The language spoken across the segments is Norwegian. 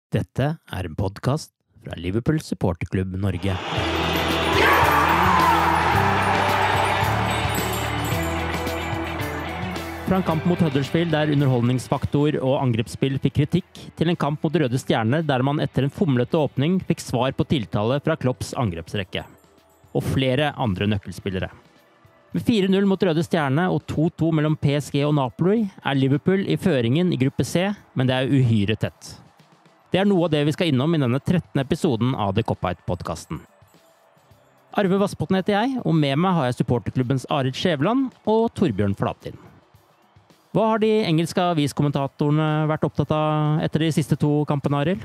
Dette en podcast fra Liverpool Supporterklubb Norge. Fra en kamp mot Huddersfield der underholdningsfaktor og angrepsspill fikk kritikk, til en kamp mot Røde Stjerne der man etter en fomlete åpning fikk svar på tiltale fra Klopps angrepsrekke. Og flere andre nøkkelspillere. Med 4-0 mot Røde Stjerne og 2-2 mellom PSG og Napoli Liverpool i føringen i gruppe C, men det uhyre tett. Det noe av det vi skal innom i denne 13. episoden av The Cop-Out-podcasten. Arve Vassbotn heter jeg, og med meg har jeg supporterklubbens Arild Skjæveland og Torbjørn Flatin. Hva har de engelske aviskommentatorene vært opptatt av etter de siste 2 kampene, Arild?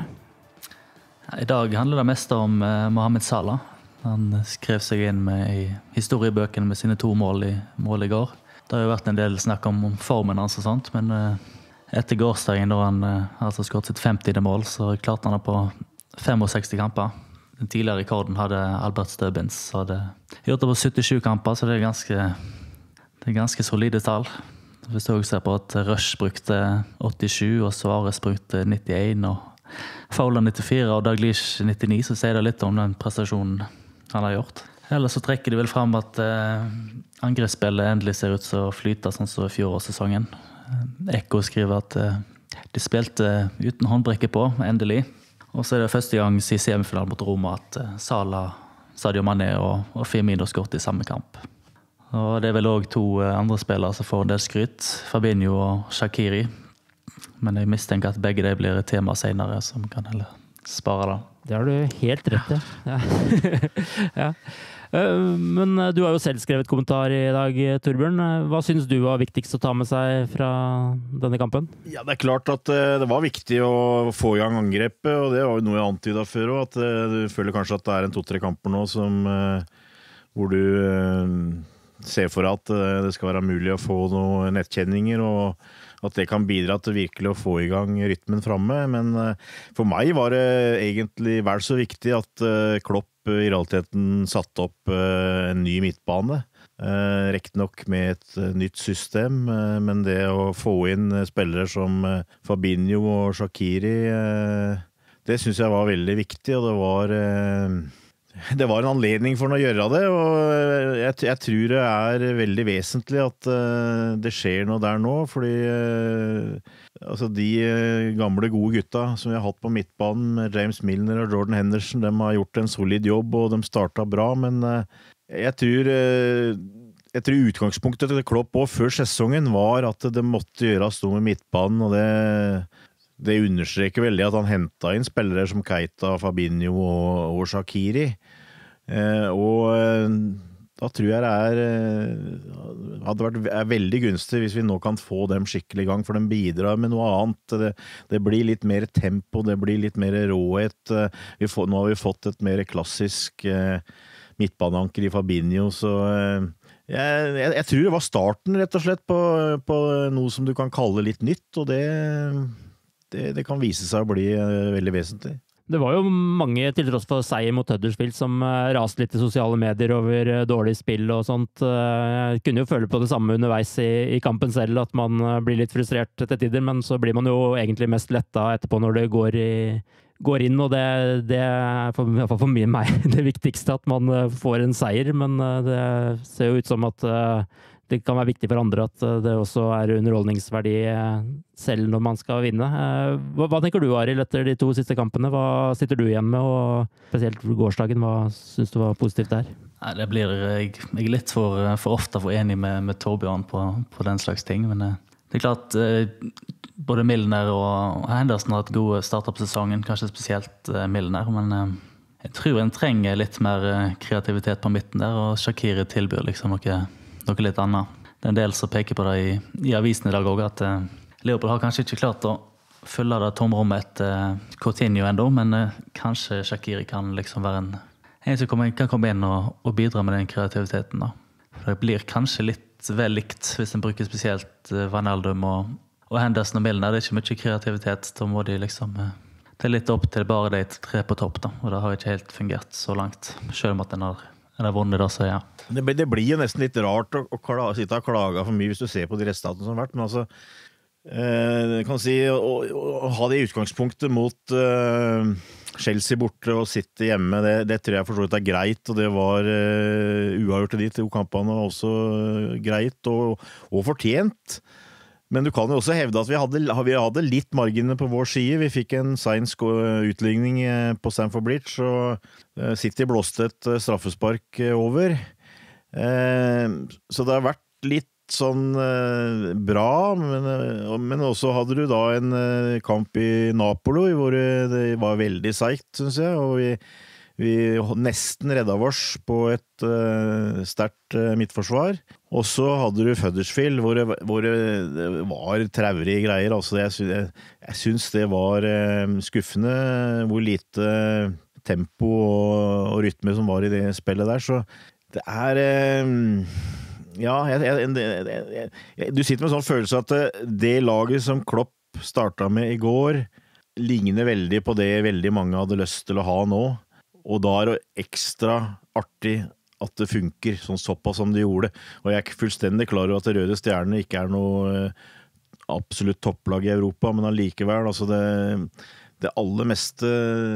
I dag handler det mest om Mohamed Salah. Han skrev seg inn i historiebøkene med sine 2 mål i går. Det har jo vært en del snakk om formen hans og sånt, men etter gårsdagen da han altså skåret sitt 50. mål, så klarte han det på 65 kamper. Den tidligere rekorden hadde Albert Stubbins, så hadde gjort det på 77 kamper, så det er ganske solide tall. Hvis du også ser på at Rush brukte 87, og Suarez brukte 91, og Fowler 94, og Dalglish 99, så sier det litt om den prestasjonen han har gjort. Ellers så trekker de vel frem at angrepsspillet endelig ser ut til å flyte sånn som fjorårssesongen. Ekko skriver at de spilte uten håndbrekke på, endelig. Og så det første gang i semifinalen mot Roma at Salah, Sadio Mané og Firmino skåret i samme kamp. Og det vel også 2 andre spillere som får en del skryt, Fabinho og Shaqiri. Men jeg mistenker at begge de blir et tema senere, som kan heller spare det. Det har du helt rett i. Ja. Ja. Men du har jo selv skrevet kommentar i dag, Torbjørn. Hva synes du var viktigst å ta med seg fra denne kampen? Ja, det klart at det var viktig å få i gang angrepet, og det var jo noe jeg antydet før også, at du føler kanskje at det en 2-3 kamper nå hvor du ser for at det skal være mulig å få noen nettkjenninger, og at det kan bidra til virkelig å få i gang rytmen fremme. Men for meg var det egentlig vel så viktig at Klopp i realiteten satte opp en ny midtbane. Rekt nok med et nytt system, men det å få inn spillere som Fabinho og Shaqiri, det synes jeg var veldig viktig, og det var en anledning for han å gjøre det, og jeg tror det veldig vesentlig at det skjer noe der nå, fordi altså de gamle gode gutta som vi har hatt på midtbanen, James Milner og Jordan Henderson, de har gjort en solid jobb, og de startet bra, men jeg tror utgangspunktet til Klopp også før sesongen var at det måtte gjøres noe med midtbanen, og det understreker veldig at han hentet inn spillere som Keita, Fabinho og Shaqiri. Og da tror jeg det hadde vært veldig gunstig hvis vi nå kan få dem skikkelig i gang, for de bidrar med noe annet. Det blir litt mer tempo, det blir litt mer råhet. Nå har vi fått et mer klassisk midtbaneanker i Fabinho, så jeg tror det var starten rett og slett på noe som du kan kalle litt nytt, og det kan vise seg å bli veldig vesentlig. Det var jo mange, til tross for seier mot Huddersfield, som raste litt i sosiale medier over dårlig spill og sånt. Jeg kunne jo føle på det samme underveis i kampen selv, at man blir litt frustrert til tider, men så blir man jo egentlig mest letta etterpå når det går inn, og det for meg det viktigste, at man får en seier, men det ser jo ut som at det kan være viktig for andre at det også underholdningsverdi selv når man skal vinne. Hva tenker du, Arild, etter de 2 siste kampene? Hva sitter du igjen med, og spesielt gårsdagen, hva synes du var positivt der? Nei, det blir jeg litt for ofte for enig med Torbjørn på den slags ting, men det klart både Milner og Henderson har et gode start på sesongen, kanskje spesielt Milner, men jeg tror en trenger litt mer kreativitet på midten der, og Shaqiri tilbyr liksom noe litt annet. Det en del som peker på det i avisen i dag også, at Liverpool har kanskje ikke klart å fylle det tomrommet etter Coutinho enda, men kanskje Shaqiri kan liksom være en som kan komme inn og bidra med den kreativiteten da. For det blir kanskje litt vel likt hvis en bruker spesielt Wijnaldum og Henderson og Milner. Det ikke mye kreativitet, da må de liksom det litt opp til bare de 3 på topp da, og det har ikke helt fungert så langt, selv om at den har vunnet da, så ja. Det blir jo nesten litt rart å sitte og klage for mye hvis du ser på de resultatene som har vært, men altså kan si, å ha det i utgangspunktet mot Chelsea borte og City hjemme, det tror jeg for så vidt greit, og det var uavgjort i de to kampene også greit og fortjent. Men du kan jo også hevde at vi hadde litt marginer på vår side. Vi fikk en sein utligning på Stamford Bridge, og City blåste et straffespark over. Så det har vært litt sånn bra, men også hadde du da en kamp i Napoli hvor det var veldig seigt, synes jeg, og vi nesten redda oss på et sterkt midtforsvar. Og så hadde du Huddersfield hvor det var traurige greier. Altså jeg synes det var skuffende hvor lite tempo og rytme som var i det spillet der, så det ja, du sitter med en sånn følelse at det laget som Klopp startet med i går ligner veldig på det veldig mange hadde lyst til å ha nå, og da det ekstra artig at det funker såpass som det gjorde, og jeg fullstendig klar over at Røde Stjerne ikke noe absolutt topplag i Europa, men allikevel, altså det aller meste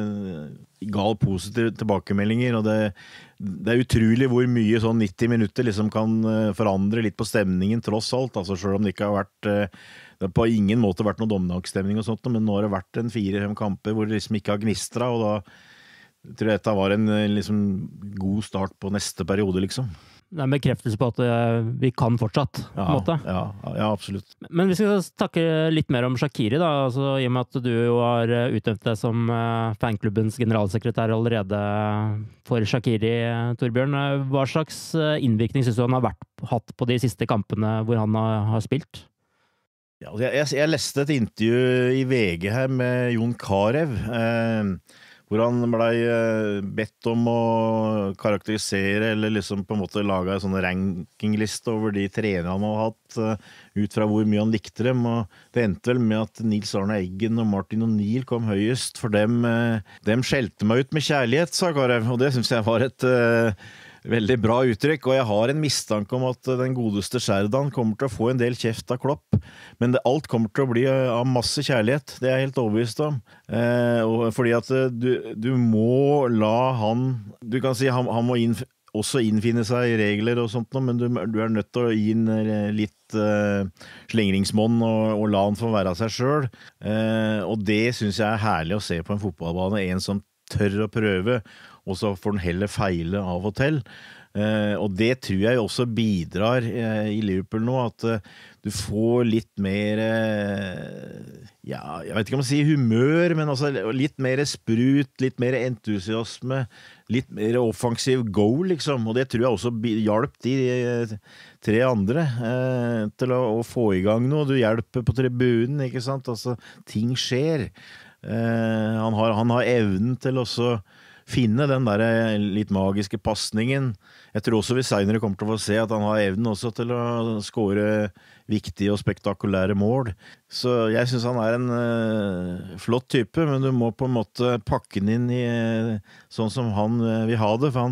gal positive tilbakemeldinger, og det utrolig hvor mye sånn 90 minutter liksom kan forandre litt på stemningen tross alt, altså selv om det ikke har vært det har på ingen måte vært noen dommedagstemning og sånt, men nå har det vært en 4-5 kamper hvor det liksom ikke har gnistret, og da tror jeg dette var en liksom, god start på neste periode, liksom. Det en bekreftelse på at vi kan fortsatt, på en måte. Ja, absolutt. Men vi skal snakke litt mer om Shaqiri, da. Altså, i og med at du jo har utnevnt deg som fanklubbens generalsekretær allerede for Shaqiri, Torbjørn. Hva slags innvirkning synes du han har hatt på de siste kampene hvor han har spilt? Ja, jeg leste et intervju i VG her med Jon Carew, hvor han ble bedt om å karakterisere eller liksom på en måte lage en sånn rankingliste over de trenere han har hatt ut fra hvor mye han likte dem, og det endte vel med at Nils Arne Eggen og Martin O'Neill kom høyest, for dem skjelte meg ut med kjærlighet, sa Carew, og det synes jeg var et veldig bra uttrykk, og jeg har en mistanke om at den godeste Sheridan kommer til å få en del kjeft av Klopp, men alt kommer til å bli av masse kjærlighet, det jeg helt overbevist om, fordi at du må la han, du kan si han må også innfinne seg i regler og sånt, men du nødt til å gi inn litt slingringsmånd og la han få være seg selv, og det synes jeg herlig å se på en fotballbane, en som tør å prøve, og så får den heller feile av og til. Og det tror jeg også bidrar i Liverpool nå, at du får litt mer, ja, jeg vet ikke om å si humør, men altså litt mer sprut, litt mer entusiasme, litt mer offensiv goal, liksom. Og det tror jeg også hjalp de 3 andre til å få i gang noe. Du hjelper på tribunen, ikke sant? Altså, ting skjer. Han har evnen til også finne den der litt magiske passningen. Jeg tror også vi senere kommer til å få se at han har evnen også til å skåre viktige og spektakulære mål. Så jeg synes han en flott type, men du må på en måte pakke den inn i sånn som han vil ha det, for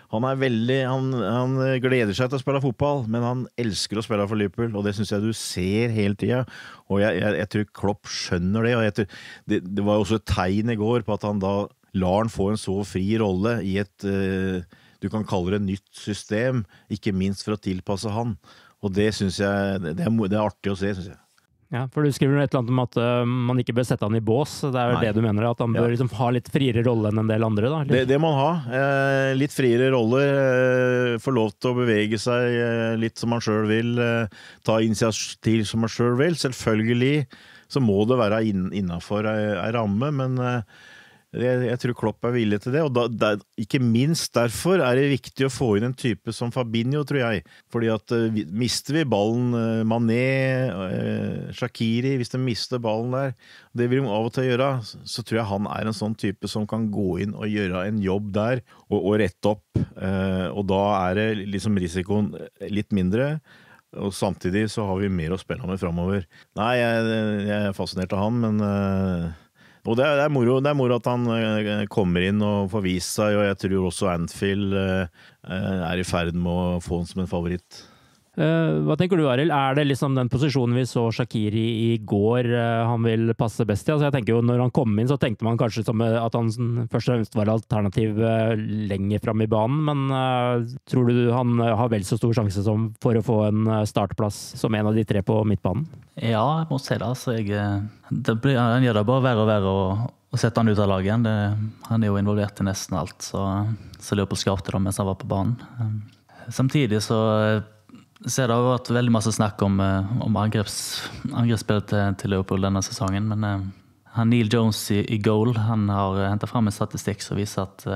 han gleder seg til å spille fotball, men han elsker å spille for Liverpool, og det synes jeg du ser hele tiden, og jeg tror Klopp skjønner det, og jeg tror, det var også et tegn i går på at han da lar han få en så fri rolle i et, du kan kalle det nytt system, ikke minst for å tilpasse han, og det synes jeg, det artig å se, synes jeg. Ja, for du skriver et eller annet om at man ikke bør sette han i bås. Det vel det du mener, at han bør liksom ha litt friere rolle enn en del andre, da? Det må han ha. Litt friere rolle, få lov til å bevege seg litt som han selv vil, ta initiativ som han selv vil. Selvfølgelig så må det være innenfor en ramme, men jeg tror Klopp villig til det, og ikke minst derfor det viktig å få inn en type som Fabinho, tror jeg, fordi at mister vi ballen, Mané, Shaqiri, hvis de mister ballen der, det vil de av og til gjøre, så tror jeg han en sånn type som kan gå inn og gjøre en jobb der, og rette opp, og da det liksom risikoen litt mindre, og samtidig så har vi mer å spille med fremover. Nei, jeg fascinert av han, men og det moro at han kommer inn og får vist seg, og jeg tror også Anfield i ferd med å få han som en favoritt. Hva tenker du, Arild? Det liksom den posisjonen vi så Shaqiri i går han vil passe best i? Altså jeg tenker jo når han kom inn, så tenkte man kanskje som at han først og fremst var alternativ lenger fram i banen, men tror du han har vel så stor sjanse som for å få en startplass som en av de tre på midtbanen? Ja, jeg må si det. Altså, han gjør det bare verre og verre å sette han ut av laget. Han jo involvert i nesten alt, så Liverpool skapte det mens han var på banen. Samtidig så det har vært veldig masse snakk om angrepsspillet til Liverpool denne sesongen, men han Neil Jones i goal, han har hentet frem en statistikk som viser at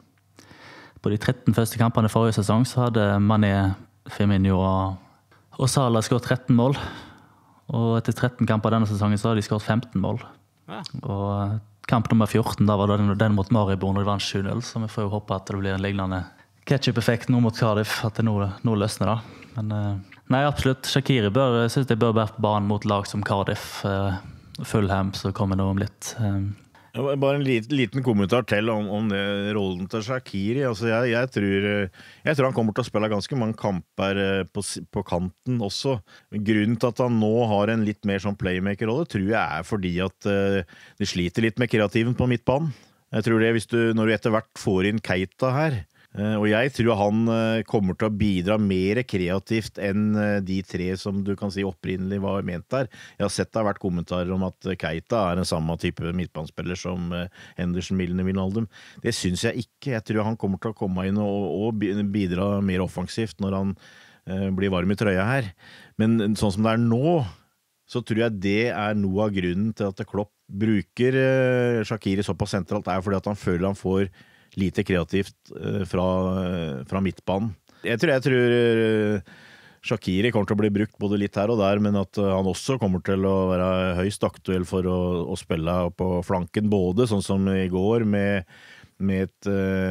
på de 13 første kampene forrige sesong så hadde Mané, Firmino og Salah skåret 13 mål, og etter 13 kamper denne sesongen så har de skåret 15 mål. Ja. Og kamp nummer 14, da var den mot Maribor når de vant 7-0, så vi får jo håpe at det blir en lignende ketchup-effekt nå mot Cardiff, at det nå løsner da. Men nei, absolutt. Shaqiri synes jeg bør være på banen mot lag som Cardiff, Fulham, så kommer det om litt. Bare en liten kommentar til om det rollen til Shaqiri. Altså jeg tror han kommer til å spille ganske mange kamper på kanten også. Grunnen til at han nå har en litt mer sånn playmaker-rolle, tror jeg fordi at de sliter litt med kreativen på midtbanen. Jeg tror det når du etter hvert får inn Keita her, og jeg tror han kommer til å bidra mer kreativt enn de tre som du kan si opprinnelig var ment der. Jeg har sett det har vært kommentarer om at Keita en samme type midtbanespiller som Henderson, Milner, Wijnaldum. Det synes jeg ikke. Jeg tror han kommer til å komme inn og bidra mer offensivt når han blir varm i trøya her. Men sånn som det nå, så tror jeg det noe av grunnen til at Klopp bruker Shaqiri såpass sentralt, fordi at han føler han får lite kreativt fra midtbanen. Jeg tror Shaqiri kommer til å bli brukt både litt her og der, men at han også kommer til å være høyst aktuell for å spille på flanken, både sånn som i går med et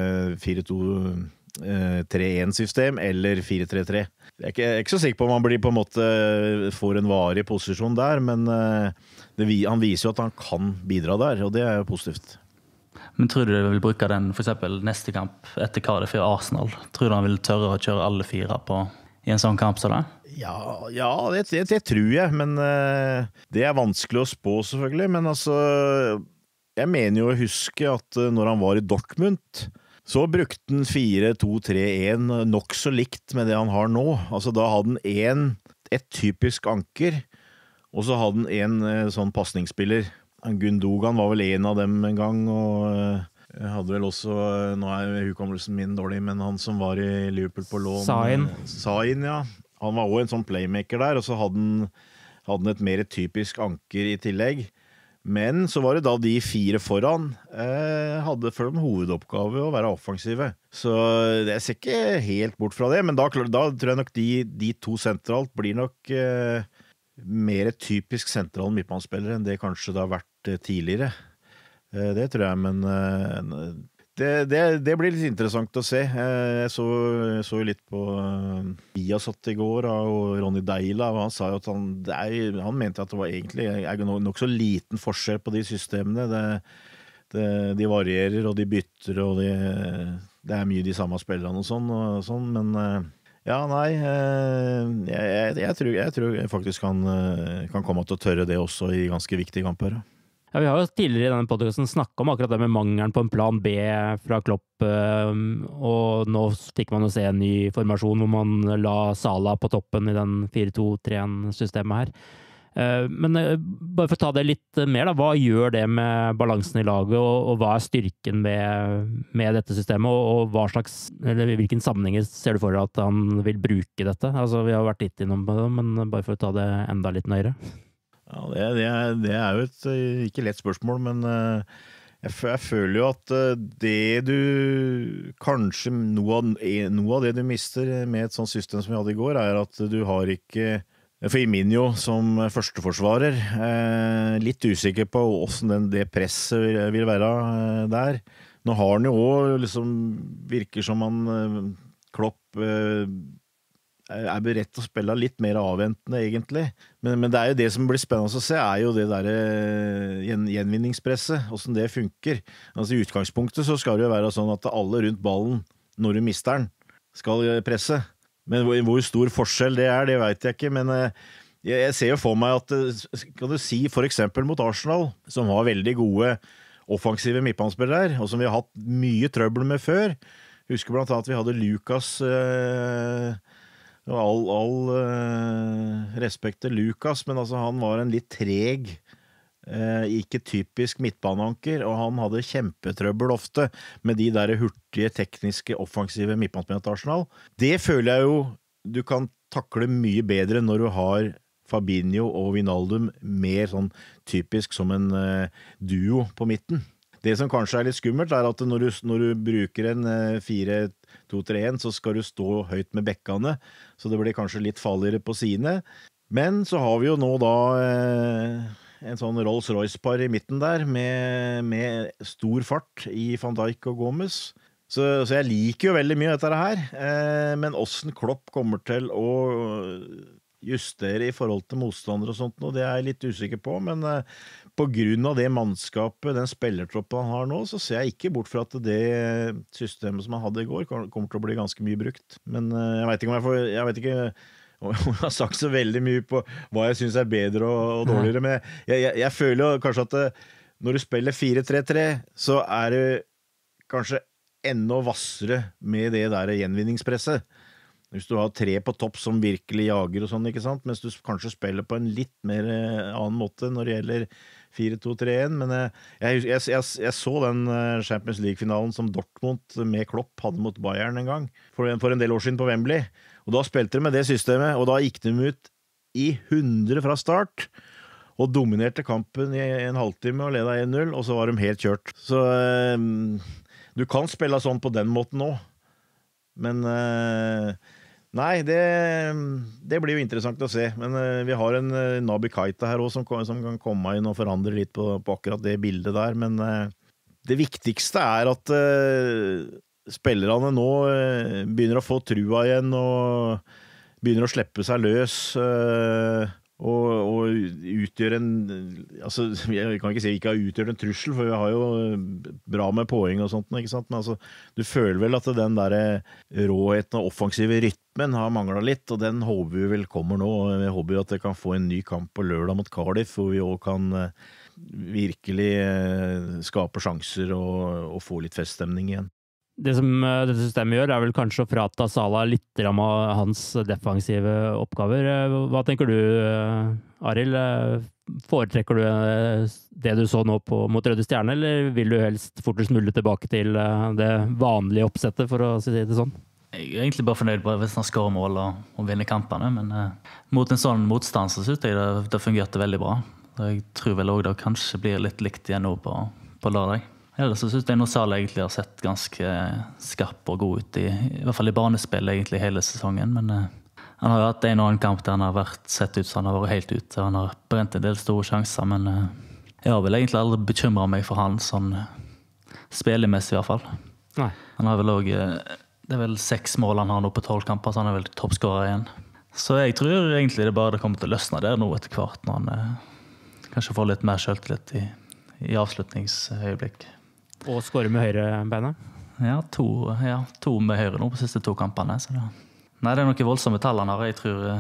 4-2-3-1-system eller 4-3-3. Jeg er ikke så sikker på om han blir på en måte får en varig posisjon der, men han viser jo at han kan bidra der, og det jo positivt. Men tror du de vil bruke den for eksempel neste kamp etter Cardiff i Arsenal? Tror du han vil tørre å kjøre alle fire i en sånn kamp så da? Ja, det tror jeg, men det vanskelig å spå selvfølgelig, men altså jeg mener jo å huske at når han var i Dortmund, så brukte han 4-2-3-1 nok så likt med det han har nå. Altså da hadde han et typisk anker, og så hadde han en sånn passningsspiller. Gundogan var vel en av dem en gang, og jeg hadde vel også, nå hukommelsen min dårlig, men han som var i Liverpool på lån. Sain, ja. Han var også en sånn playmaker der, og så hadde han et mer typisk anker i tillegg. Men så var det da de fire foran hadde for dem hovedoppgave å være offensive. Så jeg ser ikke helt bort fra det, men da tror jeg nok de to sentralt blir nok mer typisk sentral midtbanespillere enn det kanskje det har vært tidligere. Det tror jeg, men det blir litt interessant å se. Jeg så litt på Viasat i går og Ronny Deila, og han sa jo at han mente at det var egentlig nok så liten forskjell på de systemene. De varierer, og de bytter, og det mye de samme spillerne og sånn, men ja, nei, jeg tror faktisk kan komme til å tørre det også i ganske viktige kamper. Ja, vi har jo tidligere i denne podcasten snakket om akkurat det med mangelen på en plan B fra Klopp, og nå fikk man jo se en ny formasjon hvor man la Salah på toppen i den 4-2-3-1-systemet her. Men bare for å ta det litt mer, da, hva gjør det med balansen i laget, og hva styrken med dette systemet, og hvilken sammenhenger ser du for deg at han vil bruke dette? Altså, vi har vært litt innom det, men bare for å ta det enda litt nøyere. Ja, det jo et ikke lett spørsmål, men jeg føler jo at kanskje noe av det du mister med et sånt system som vi hadde i går, at du har ikke Firmino som førsteforsvarer, litt usikker på hvordan det presset vil være der. Nå har han jo også liksom, virker som han Klopp beredt til å spille litt mer avventende egentlig, men det jo det som blir spennende å se, jo det der gjenvinningspresset, hvordan det funker. Altså i utgangspunktet så skal det jo være sånn at alle rundt ballen, når du mister den, skal presse. Men hvor stor forskjell det vet jeg ikke, men jeg ser jo for meg at, kan du si for eksempel mot Arsenal, som har veldig gode offensive midtbanespillere, og som vi har hatt mye trøbbel med før. Husker blant annet at vi hadde Lucas, og all respekt til Lucas, men altså han var en litt treg, ikke typisk midtbaneanker, og han hadde kjempetrøbbel ofte med de der hurtige, tekniske, offensive midtbanespillerne til Arsenal. Det føler jeg jo du kan takle mye bedre når du har Fabinho og Wijnaldum mer sånn typisk som en duo på midten. Det som kanskje litt skummelt at når du bruker en 4-2-3-1 så skal du stå høyt med bekkene, så det blir kanskje litt farligere på sine. Men så har vi jo nå da en sånn Rolls-Royce-par i midten der med stor fart i Van Dijk og Gomez. Så jeg liker jo veldig mye dette her, men hvordan Klopp kommer til å justere i forhold til motstandere og sånt, og det jeg litt usikker på, men på grunn av det mannskapet, den spillertroppen han har nå, så ser jeg ikke bort fra at det systemet som han hadde i går kommer til å bli ganske mye brukt. Men jeg vet ikke om jeg har sagt så veldig mye på hva jeg synes bedre og dårligere, men jeg føler jo kanskje at når du spiller 4-3-3, så det kanskje enda vassere med det der gjenvinningspresset. Hvis du har 3 på topp som virkelig jager og sånn, ikke sant? Mens du kanskje spiller på en litt mer annen måte når det gjelder 4-2-3-1, men jeg så den Champions League-finalen som Dortmund med Klopp hadde mot Bayern en gang, for en del år siden på Wembley, og da spilte de med det systemet, og da gikk de ut i 100 fra start, og dominerte kampen i en halvtime og ledet 1-0, og så var de helt kjørt. Så du kan spille sånn på den måten også, men nei, det blir jo interessant å se, men vi har en Naby Keita her også, som kan komme inn og forandre litt på akkurat det bildet der, men det viktigste at spillerne nå begynner å få trua igjen, og begynner å slippe seg løs, og utgjør altså, jeg kan ikke si vi ikke har utgjørt en trussel, for vi har jo bra med poeng og sånt, ikke sant? Men altså, du føler vel at den der råheten og offensive rytmen har manglet litt, og den håper vi vel kommer nå, og jeg håper jo at det kan få en ny kamp på lørdag mot Cardiff, hvor vi også kan virkelig skape sjanser og få litt feststemning igjen. Det som dette systemet gjør, vel kanskje å frata Salah litt av hans defensive oppgaver. Hva tenker du, Arild? Foretrekker du det du så nå mot Røde Stjerne, eller vil du helst fortest mulig tilbake til det vanlige oppsettet, for å si det sånn? Jeg egentlig bare fornøyd hvis han skårer mål og vinner kampene, men mot en sånn motstand så synes jeg det fungerte veldig bra. Jeg tror vel også det kanskje blir litt likt igjen nå på lørdag. Ellers så synes jeg nå Salah egentlig har sett ganske skarp og god ut, i hvert fall i banespill egentlig hele sesongen, men han har jo hatt en og annen kamp der han har sett ut som han har vært helt ute, han har brent en del store sjanser, men jeg har vel egentlig aldri bekymret meg for han sånn spillemessig i hvert fall. Nei. Han har vel også, det vel 6 mål han har nå på 12 kamper, så han vel toppskårer igjen. Så jeg tror egentlig det kommer til å løsne der nå etter hvert, når han kanskje får litt mer selvtillit i avslutningsøyeblikk. Og skårer med høyre beina? Ja, to med høyre nå på siste 2 kampene. Så nei, det noen voldsomme tall han har. Jeg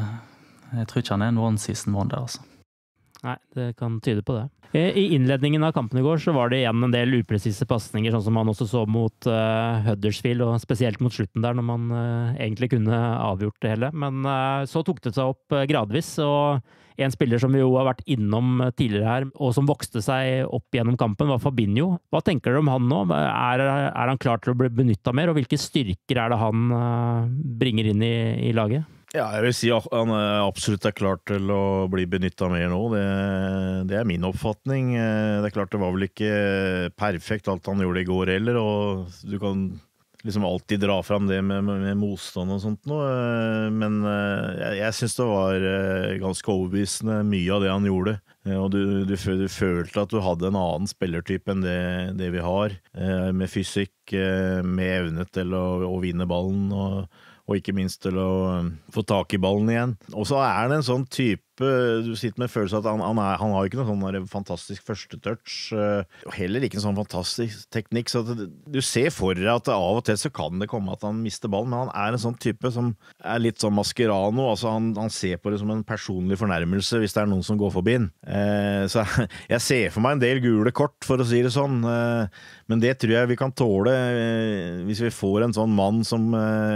tror ikke han en one-season wonder, altså. Nei, det kan tyde på det. I innledningen av kampen i går så var det igjen en del upresise passninger, sånn som man også så mot Huddersfield, og spesielt mot slutten der, når man egentlig kunne avgjort det hele. Men så tok det seg opp gradvis, og en spiller som vi jo har vært innom tidligere her, og som vokste seg opp gjennom kampen, var Fabinho. Hva tenker dere om han nå? Er han klar til å bli benyttet mer, og hvilke styrker det han bringer inn i laget? Ja, jeg vil si at han absolutt klar til å bli benyttet mer nå. Det min oppfatning. Det klart det var vel ikke perfekt alt han gjorde i går heller, og du kan liksom alltid dra fram det med motstand og sånt nå, men jeg synes det var ganske overbevisende mye av det han gjorde, og du følte at du hadde en annen spillertype enn det vi har, med fysikk, med evne til å vinne ballen, og ikke minst til å få tak i ballen igjen. Og så det en sånn type du sitter med følelsen at han har jo ikke noe sånn fantastisk første touch, og heller ikke en sånn fantastisk teknikk, så du ser for deg at av og til så kan det komme at han mister ballen, men han en sånn type som litt sånn Mascherano, altså han ser på det som en personlig fornærmelse hvis det noen som går forbi den. Så jeg ser for meg en del gule kort, for å si det sånn, men det tror jeg vi kan tåle hvis vi får en sånn mann som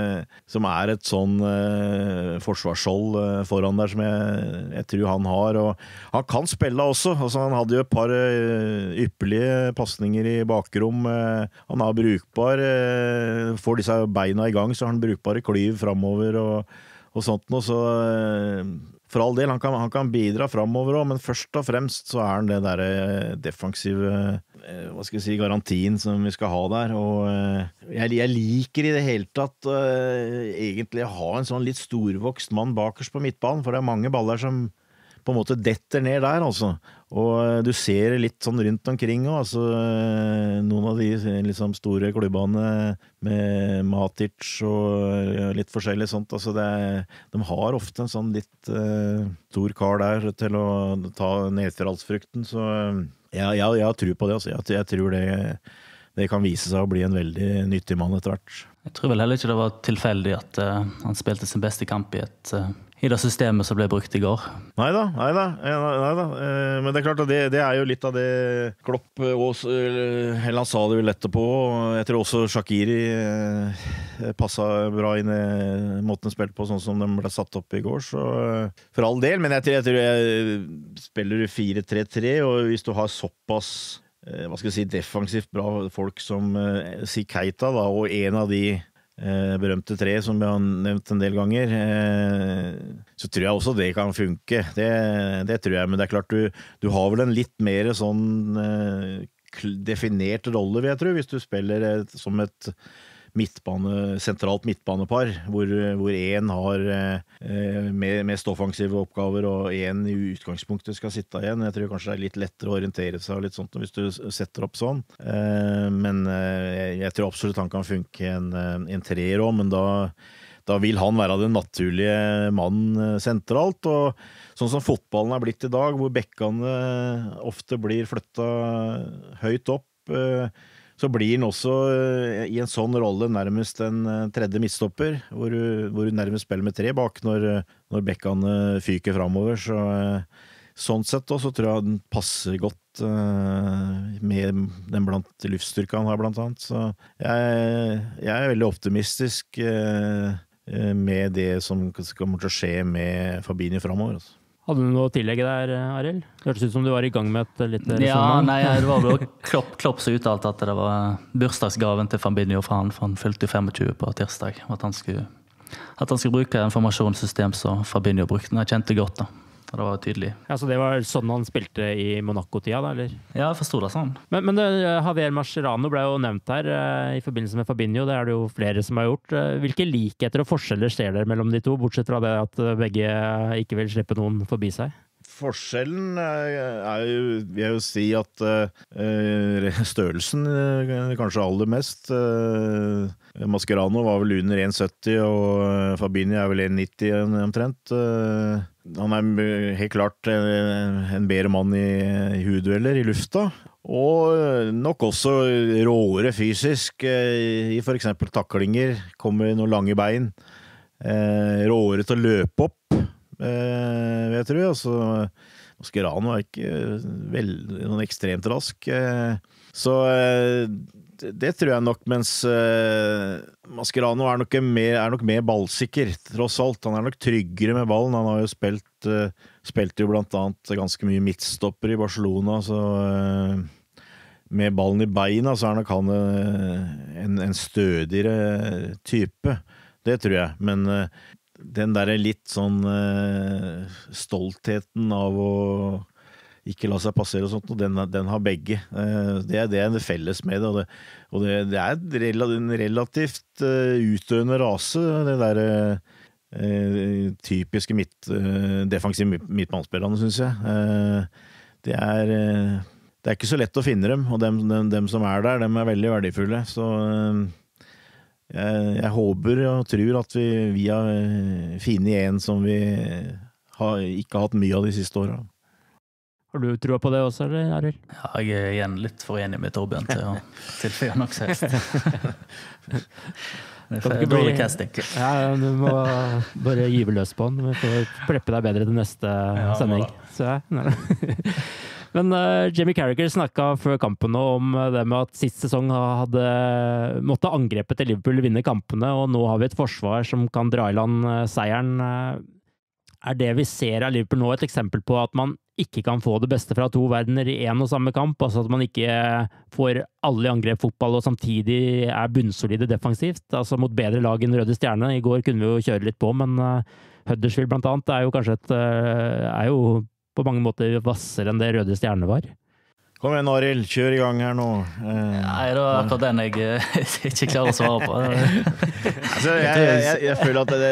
et sånn forsvarshold foran der som jeg tror han har, og han kan spille også, altså han hadde jo et par ypperlige passninger i bakrom, han har brukbar, får disse beina i gang, så har han brukbare klyv fremover og sånt noe, så for all del, han kan bidra fremover også, men først og fremst så han det der defensive, hva skal jeg si, garantien som vi skal ha der, og jeg liker i det hele tatt egentlig å ha en sånn litt storvokst mann bakerst på midtbanen, for det mange baller som på en måte detter ned der, altså. Og du ser litt sånn rundt omkring også, altså noen av de liksom store klubbene med Matic og litt forskjellig sånt, altså de har ofte en sånn litt stor kar der til å ta nedfallsfrukten, så jeg har tro på det, altså. Jeg tror det kan vise seg å bli en veldig nyttig mann etter hvert. Jeg tror vel heller ikke det var tilfeldig at han spilte sin beste kamp i det systemet som ble brukt i går. Neida. Men det klart at det jo litt av det Klopp Helland sa det vel etterpå. Jeg tror også Shaqiri passet bra inn i måten de spilte på, sånn som de ble satt opp i går. Så for all del, men jeg tror jeg spiller 4-3-3, og hvis du har såpass hva skal jeg si, defensivt bra folk som Si Keita da, og en av de berømte tre som vi har nevnt en del ganger, så tror jeg også det kan funke. Det tror jeg, men det klart du har vel en litt mer sånn definert rolle, vil jeg tro, hvis du spiller som et sentralt midtbanepar, hvor en har mest offensive oppgaver og en i utgangspunktet skal sitte igjen. Jeg tror kanskje det litt lettere å orientere seg og litt sånt hvis du setter opp sånn. Men jeg tror absolutt han kan funke en treer også, men da vil han være den naturlige mannen sentralt, og sånn som fotballen blitt i dag, hvor bekkene ofte blir flyttet høyt opp, så blir han også i en sånn rolle nærmest en tredje midtstopper, hvor du nærmest spiller med tre bak når bekkene fyker fremover. Så sånn sett også tror jeg den passer godt med den blant luftstyrka han har blant annet. Så jeg veldig optimistisk med det som kommer til å skje med Fabinho fremover. Altså. Hadde du noe tillegg der, Arild? Det hørtes ut som du var i gang med et litt Nei, det var vel Klopp som uttalte at det var bursdagsgaven til Fabinho for han fylte 25 på tirsdag, og at han skulle bruke informasjonssystem som Fabinho brukte. Jeg kjente godt da. Det var tydelig. Ja, så det var sånn han spilte i Monaco-tida, da, eller? Ja, jeg forstod det sånn. Men Javier Mascherano ble jo nevnt her i forbindelse med Fabinho. Det det jo flere som har gjort. Hvilke likheter og forskjeller ser dere mellom de to, bortsett fra det at begge ikke vil slippe noen forbi seg? Forskjellen jo, vil jeg jo si at størrelsen kanskje aller mest. Mascherano var vel under 1,70, og Fabinho vel 1,90 omtrent. Han helt klart en bedre mann i huddueller i lufta, og nok også råere fysisk i for eksempel taklinger, kommer noen lange bein, råere til å løpe opp, vil jeg tro. Altså, Mascherano ikke noen ekstremt rask, så det tror jeg nok, mens Mascherano nok mer ballsikker, tross alt. Han nok tryggere med ballen. Han har jo spilt jo blant annet ganske mye midtstopper i Barcelona, så med ballen i beina så nok han en stødigere type. Det tror jeg, men den der litt sånn stoltheten av å ikke la seg passere og sånt, og den har begge. Det det felles med det, og det en relativt utdøende rase, det der typiske defensive midtbanespillerne, synes jeg. Det ikke så lett å finne dem, og dem som der, dem veldig verdifulle, så jeg håper og tror at vi har funnet en som vi har ikke hatt mye av de siste årene. Har du troa på det også, eller, Arild? Ja, jeg igjen litt for enig med Torbjørn til å tilføye nok sist. Det er dårlig casting. Ja, du må bare gyve løs på den. Du får preppe deg bedre til neste sending. Så, Men Jamie Carragher snakket før kampen om det med at sist sesong måtte angrepet til Liverpool vinne kampene, og nå har vi et forsvar som kan dra i land seieren. Er det vi ser av Liverpool nå et eksempel på at man ikke kan få det beste fra to verdener i en og samme kamp, altså at man ikke får alle i angrep fotball og samtidig er bunnsolide defensivt, altså mot bedre lag enn Røde Stjerne. I går kunne vi jo kjøre litt på, men Huddersfield blant annet er jo kanskje er jo på mange måter vassere enn det Røde Stjerne var. Kom igjen, Arild, kjør i gang her nå. Nei, det var akkurat den jeg ikke klarer å svare på. Altså, jeg føler at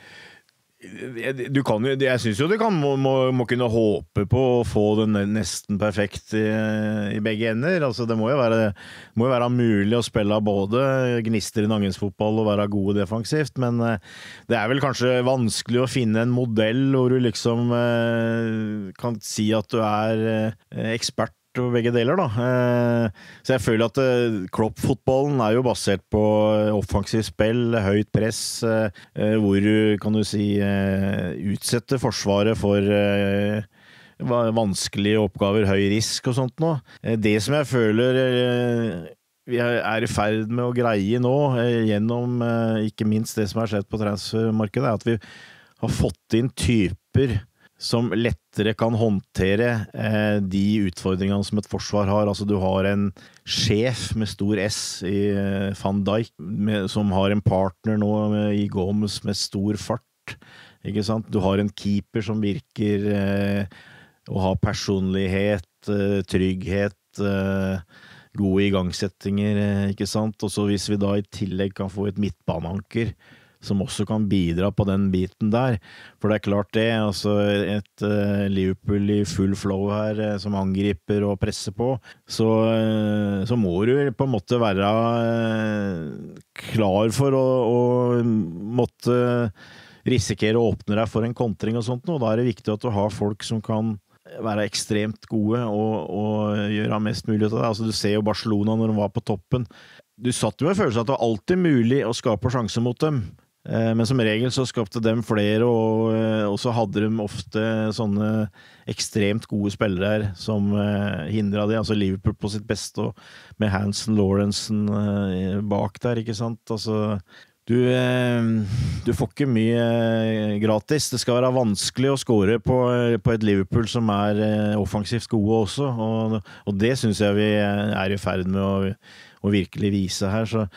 jeg synes jo du må kunne håpe på å få det nesten perfekt i begge ender. Altså, det må jo være mulig å spille både gnister i nangingsfotball og være gode defensivt, men det er vel kanskje vanskelig å finne en modell hvor du liksom kan si at du er ekspert og begge deler da. Så jeg føler at Klopp-fotballen er jo basert på offensivt spill, høyt press, hvor du, kan du si, utsetter forsvaret for vanskelige oppgaver, høy risk og sånt nå. Det som jeg føler vi er i ferd med å greie nå, gjennom ikke minst det som har skjedd på transfermarkedet, er at vi har fått inn typer som lettere kan håndtere de utfordringene som et forsvar har. Altså du har en sjef med stor S i Van Dijk, som har en partner nå i Gomez med stor fart, ikke sant? Du har en keeper som virker å ha personlighet, trygghet, gode igangsettinger, ikke sant? Og så hvis vi da i tillegg kan få et midtbaneanker som også kan bidra på den biten der. For det er klart det, altså et Liverpool i full flow her, som angriper og presser på, så må du på en måte være klar for å måtte risikere å åpne deg for en kontring og sånt, og da er det viktig at du har folk som kan være ekstremt gode og gjøre mest mulig ut av det. Altså, du ser jo Barcelona når de var på toppen. Du satt jo med følelsen at det var alltid mulig å skape sjanse mot dem. Men som regel så skapte dem flere, og så hadde de ofte sånne ekstremt gode spillere her som hindret det. Altså Liverpool på sitt beste, og med Hansen, Lawrenson bak der, ikke sant? Altså, du får ikke mye gratis. Det skal være vanskelig å score på et Liverpool som er offensivt gode også, og det synes jeg vi er i ferd med å virkelig vise her, så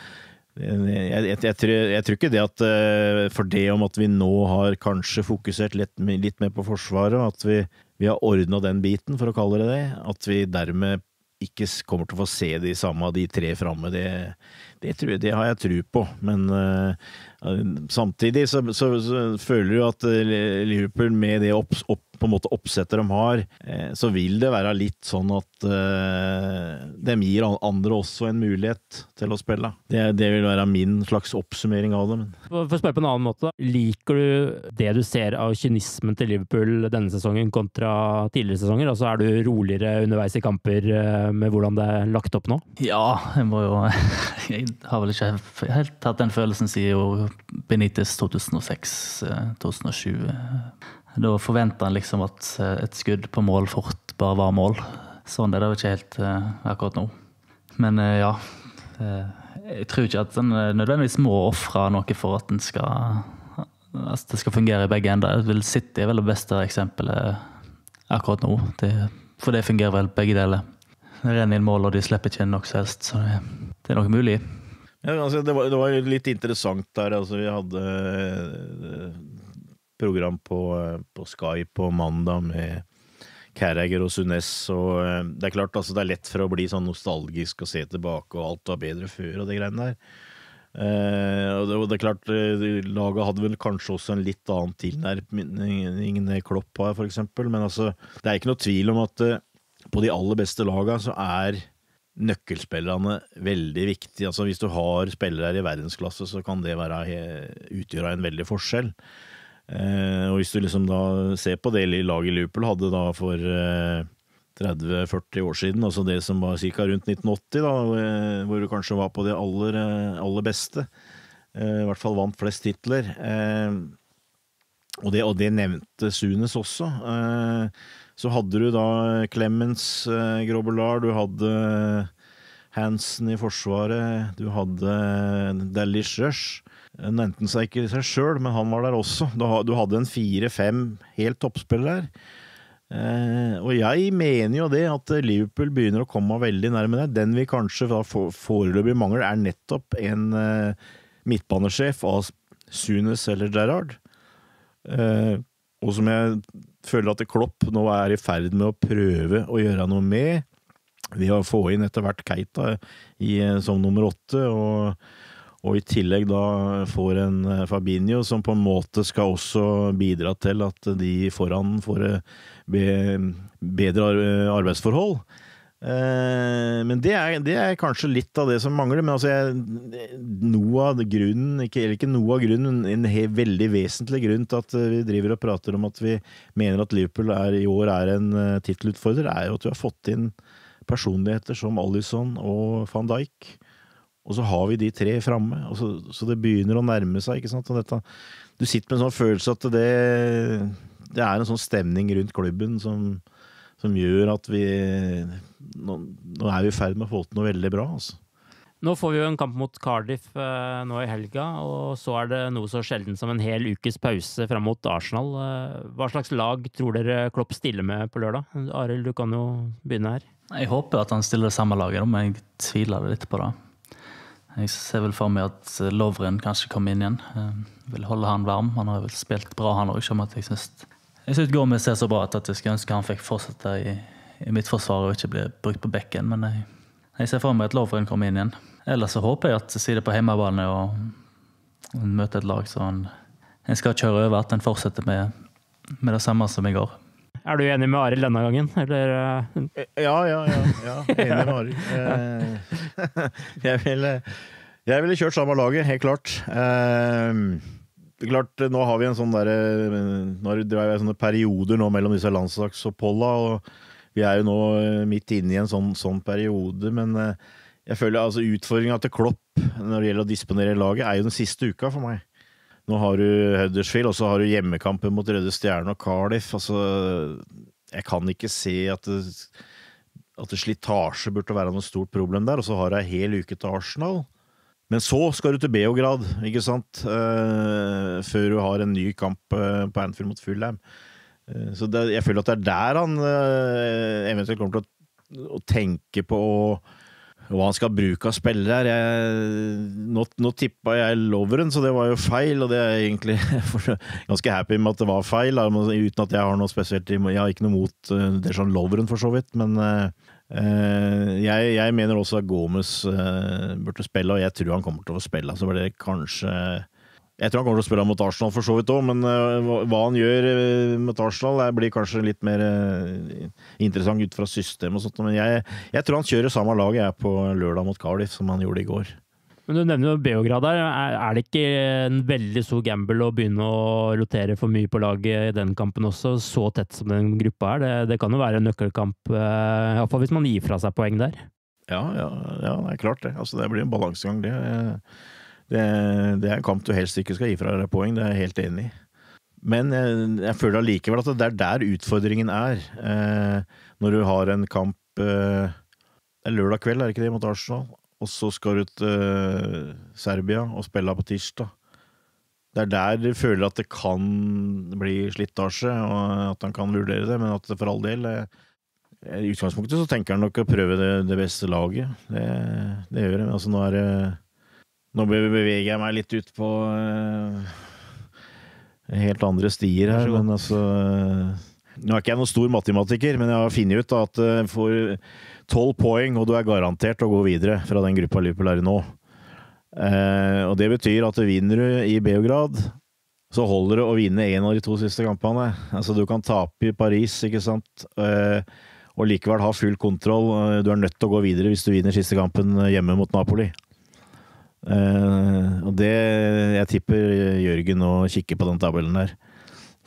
jeg tror ikke det at for det om at vi nå har kanskje fokusert litt mer på forsvaret, og at vi har ordnet den biten, for å kalle det, at vi dermed ikke kommer til å få se de samme av de tre fremme, det har jeg tro på, men samtidig så føler du at Liverpool med det på en måte oppsetter de har, så vil det være litt sånn at de gir andre også en mulighet til å spille. Det vil være min slags oppsummering av det. For å spørre på en annen måte, liker du det du ser av kynismen til Liverpool denne sesongen kontra tidligere sesonger? Altså er du roligere underveis i kamper med hvordan det er lagt opp nå? Ja, jeg har vel ikke helt hatt den følelsen siden jo Benitez 2006-2007. Da forventet han liksom at et skudd på mål fort bare var mål. Sånn er det jo ikke helt akkurat nå. Men ja, jeg tror ikke at den nødvendigvis må offre noe for at det skal fungere i begge ender. City er vel det beste eksempelet akkurat nå. For det fungerer vel begge deler. Det renner inn mål, og de slipper ikke inn nok helst, så det er nok mulig. Ja, altså, det var litt interessant der. Altså, vi hadde program på Skype på mandag med Carragher og Sunes, og det er klart, altså, det er lett for å bli sånn nostalgisk og se tilbake, og alt var bedre før, og det greiene der. Og det er klart, laget hadde vel kanskje også en litt annen tilnærming enn Klopp har, for eksempel, men altså, det er ikke noe tvil om at på de aller beste lagene så er nøkkelspillerne veldig viktige. Altså hvis du har spillere i verdensklasse, så kan det utgjøre en veldig forskjell. Og hvis du liksom da ser på det laget Liverpool hadde da for 30-40 år siden, altså det som var cirka rundt 1980 da, hvor du kanskje var på det aller beste, i hvert fall vant flest titler, og det nevnte Sunes også. Så hadde du da Clemens, Grobbelaar, du hadde Hansen i forsvaret, du hadde Dalglish Rush. Han nevnte seg ikke seg selv, men han var der også. Du hadde en 4-5 helt toppspiller der. Og jeg mener jo det at Liverpool begynner å komme veldig nærme det. Den vi kanskje da foreløpig mangler er nettopp en midtbanesjef av Sunes eller Gerrard. Og som jeg føler at Klopp nå er i ferd med å prøve å gjøre noe med. Vi har fått inn etter hvert Keita som nummer 8, og i tillegg da får en Fabinho som på en måte skal også bidra til at de foran får bedre arbeidsforhold. Men det er kanskje litt av det som mangler, men altså noe av grunnen, ikke noe av grunnen, en veldig vesentlig grunn til at vi driver og prater om at vi mener at Liverpool i år er en titelutfordrer, er jo at vi har fått inn personligheter som Alisson og Van Dijk. Og så har vi de 3 fremme, så det begynner å nærme seg, ikke sant? Og du sitter med en sånn følelse at det er en sånn stemning rundt klubben som gjør at nå er vi i ferd med å få til noe veldig bra, altså. Nå får vi jo en kamp mot Cardiff nå i helga, og så er det noe så sjelden som en hel ukes pause frem mot Arsenal. Hva slags lag tror dere Klopp stiller med på lørdag? Arild, du kan jo begynne her. Jeg håper at han stiller det samme laget, men jeg tviler litt på det. Jeg ser vel for meg at Lovren kanskje kommer inn igjen. Vil holde han varm. Han har vel spilt bra, han også. Jeg synes Gomez ser så bra ut at jeg skulle ønske han fikk fortsette i mitt forsvar og ikke bli brukt på bekken. Men jeg ser for meg at Lovren kommer inn igjen. Ellers så håper jeg at siden på hjemmebane og møte et lag så han skal kjøre over, at han fortsetter med det samme som i går. Er du enig med Arild denne gangen? Eller? Ja, enig med Arild. Jeg ville kjørt samme laget, helt klart. Klart, nå har vi en sånn det er sånne perioder nå mellom disse landslagsoppholdene, og vi er jo nå midt inne i en sånn periode, men jeg føler altså utfordringen til Klopp når det gjelder å disponere laget er jo den siste uka for meg. Nå har du Huddersfield, og så har du hjemmekampen mot Røde Stjerne og Cardiff. Altså, jeg kan ikke se at slitasje burde være noe stort problem der, og så har jeg en hel uke til Arsenal. Men så skal du til Beograd, ikke sant? Før du har en ny kamp på Anfield mot Fulham. Så jeg føler at det er der han eventuelt kommer til å tenke på hva han skal bruke av spillere her. Nå tippet jeg Lovren, så det var jo feil, og det er egentlig ganske happy med at det var feil, uten at jeg har noe spesielt, jeg har ikke noe mot Dejan Lovren for så vidt, men jeg mener også at Gomez burde spille, og jeg tror han kommer til å spille, så var det kanskje... Jeg tror han kommer til å spille mot Arsenal for så vidt også, men hva han gjør mot Arsenal blir kanskje litt mer interessant ut fra system og sånt, men jeg tror han kjører samme laget på lørdag mot Cardiff som han gjorde i går. Men du nevner jo Beograd der. Er det ikke en veldig stor gamble å begynne å rotere for mye på laget i den kampen også, så tett som den gruppa er? Det kan jo være en nøkkelkamp, i hvert fall hvis man gir fra seg poeng der. Ja, det er klart det. Altså, det blir en balansegang, det er en kamp du helst ikke skal gi fra deg poeng, det er jeg helt enig i. Men jeg føler allikevel at det er der utfordringen er. Når du har en kamp lørdag kveld, er det ikke det, mot Arsenal? Og så skal du til Serbia og spille på tirsdag. Det er der du føler at det kan bli slitasje, og at han kan vurdere det, men at for all del i utgangspunktet så tenker han nok å prøve det beste laget. Det gjør jeg. Altså nå beveger jeg meg litt ut på helt andre stier her, men altså nå er ikke jeg noen stor matematiker, men jeg har funnet ut at for 12 poeng, og du er garantert å gå videre fra den gruppa Liverpool er i nå. Og det betyr at vinner du i Beograd, så holder det å vinne en av de 2 siste kampene. Altså du kan tape i Paris, ikke sant? Og likevel ha full kontroll. Du er nødt til å gå videre hvis du vinner siste kampen hjemme mot Napoli. Og det jeg tipper Jørgen å kikke på den tabellen der.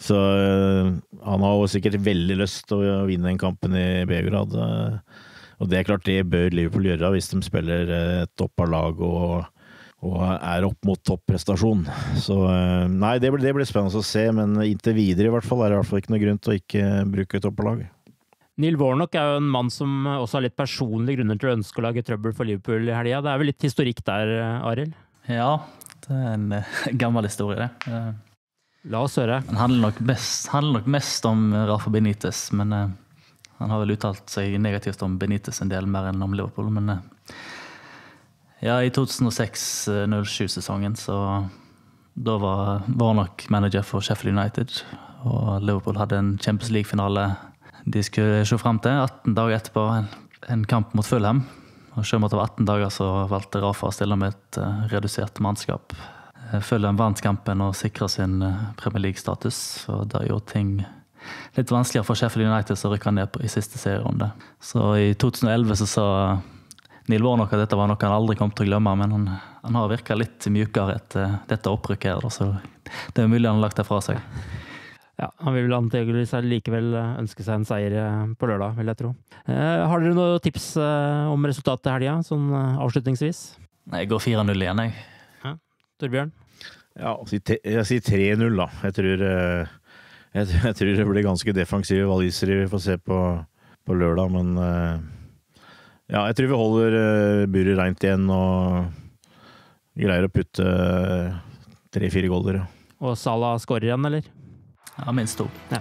Så han har jo sikkert veldig lyst til å vinne den kampen i Beograd. Og det er klart det bør Liverpool gjøre hvis de spiller et topp av lag og er opp mot topprestasjon. Så nei, det blir spennende å se, men inntil videre i hvert fall er det i hvert fall ikke noe grunn til å ikke bruke topp av lag. Neil Warnock er jo en mann som også har litt personlige grunner til å ønske å lage trøbbel for Liverpool i helga. Det er vel litt historikk der, Arild? Ja, det er en gammel historie, det. La oss høre. Den handler nok mest om Rafa Benitez, men han har vel uttalt seg negativt om Benitez en del mer enn om Liverpool. Men ja, i 2006-07-sesongen så da var Warnock manager for Sheffield United, og Liverpool hadde en Champions League-finale de skulle se frem til 18 dager etterpå, en kamp mot Fulham. Og selv om det var 18 dager så valgte Rafa å stille med et redusert mannskap. Fulham vant kampen og sikret sin Premier League-status, og det gjorde ting litt vanskeligere for Sheffield United som rykket ned i siste serierunde. Så i 2011 så sa Neil Warnock at dette var noe han aldri kom til å glemme, men han har virket litt mjukere etter dette opprykket her, så det er mulig han har lagt det fra seg. Ja, han vil vel antageligvis likevel ønske seg en seier på lørdag, vil jeg tro. Har dere noen tips om resultatet i helga, sånn avslutningsvis? Jeg går 4-0 igjen, jeg. Ja. Torbjørn? Ja, jeg sier 3-0 da. Jeg tror det blir ganske defensive walisere vi får se på lørdag, men ja, jeg tror vi holder buret rent igjen og greier å putte 3-4 goller. Og Salah skårer igjen, eller? Ja, minst 2. Ja,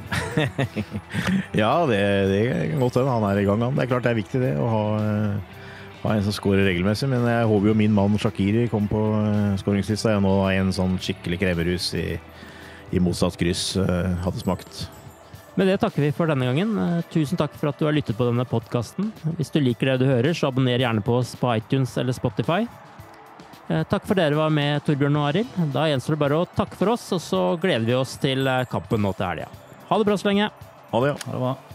ja det kan godt hende. Han er i gang. Det er klart det er viktig det, å ha en som skårer regelmessig, men jeg håper jo min mann Shaqiri kom på skåringslista. Jeg nå en sånn skikkelig kremerhus i motsatt kryss hadde smakt. Med det takker vi for denne gangen. Tusen takk for at du har lyttet på denne podcasten. Hvis du liker det du hører, så abonner gjerne på oss på iTunes eller Spotify. Takk for dere var med, Torbjørn og Arild. Da gjenstår det bare å takke for oss, og så gleder vi oss til kampen nå til helga. Ha det bra så lenge. Ha det, ja. Ha det bra.